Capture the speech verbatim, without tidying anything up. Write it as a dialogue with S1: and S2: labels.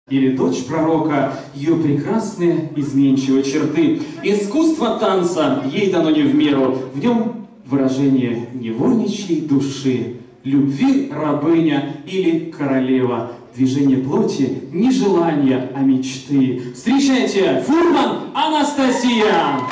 S1: или дочь пророка, ее прекрасные изменчивые черты. Искусство танца ей дано не в меру, в нем выражение невольничьей души, любви рабыня или королева, движение плоти не желания, а мечты. Встречайте, Фурман Анастасия!